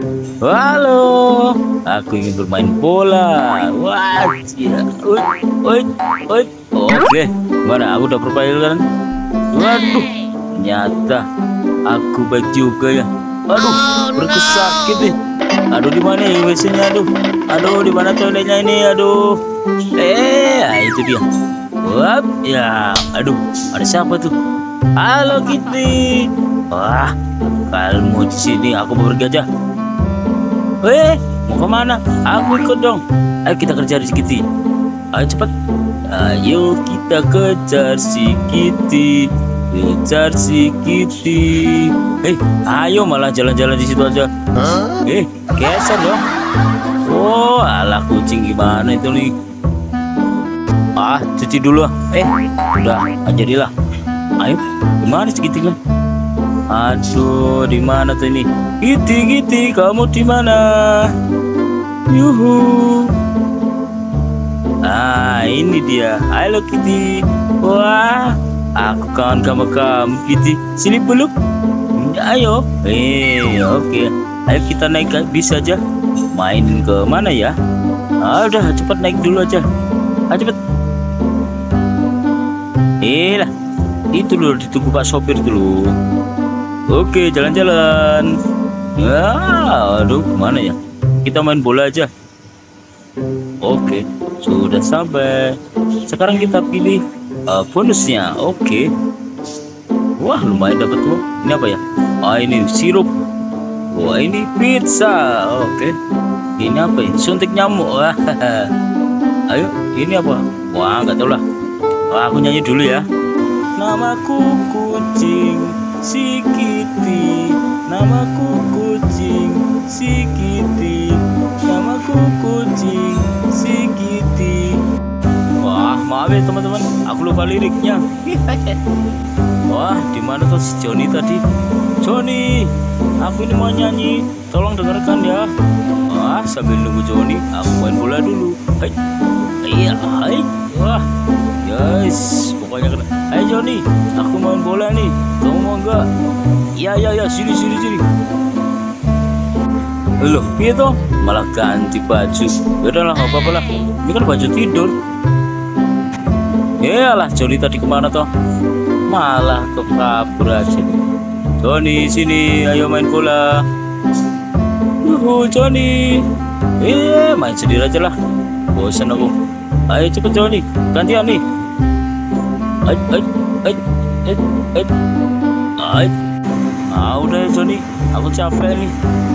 Halo, aku ingin bermain bola. Wah, iya. Woi, woi. Oke, mana aku udah bermain kan? Waduh, ternyata aku baik juga ya. Aduh, perutku sakit nih. Aduh, di mana ya WC-nya? Aduh, di mana toiletnya ini? Aduh, itu dia. Wap, ya. Aduh, ada siapa tuh? Halo Kitty. Wah, kamu di sini. Aku mau pergi aja. Mau kemana? Aku ikut dong. Ayo kita kejar si Kitty. Ayo cepat. Ayo kita kejar si Kitty. Kejar si Kitty. Ayo malah jalan-jalan di situ aja. Geser dong. Oh, alah kucing gimana itu nih? Cuci dulu. Udah, jadilah. Ayo, gimana si Kitty kan? Aduh, di mana tuh ini? Kitty, kamu di mana? Yuhu. Ini dia. Halo Kitty. Wah, aku kangen sama kamu Kitty. Sini peluk. Ayo. Oke. Ayo kita naik bis aja. Main ke mana ya? Udah cepat naik dulu aja. Cepet. Lah, itu dulu ditunggu Pak sopir dulu. Oke, jalan-jalan. Aduh, kemana ya? Kita main bola aja. Oke, sudah sampai. Sekarang kita pilih bonusnya. Oke. Wah, lumayan dapat tuh. Ini apa ya? Ini sirup. Wah, ini pizza. Oke. Ini apa ya? Suntik nyamuk. Wah. Ayo, ini apa? Wah, nggak tahu lah. Aku nyanyi dulu ya. Namaku kucing si Kitty, namaku kucing si Kitty, namaku kucing si Kitty. Wah, maaf ya teman-teman, aku lupa liriknya. Wah, di mana tuh si Johnny tadi? Johnny, aku ini mau nyanyi, tolong dengarkan ya. Wah, sambil nunggu Johnny, aku main bola dulu. Wah, guys, pokoknya kena. Hai Johnny, aku main bola nih. Kamu mau nggak? Ya, sini. Loh, gitu malah ganti baju. Udahlah, nggak apa-apa lah. Ini kan baju tidur. Yalah, Johnny tadi kemana toh? Malah kabur aja. Johnny, sini, ayo main bola. Johnny. Main sendiri aja lah. Bosan aku. Ayo cepet Johnny, gantian nih. Udah ya Johnny, aku capek nih.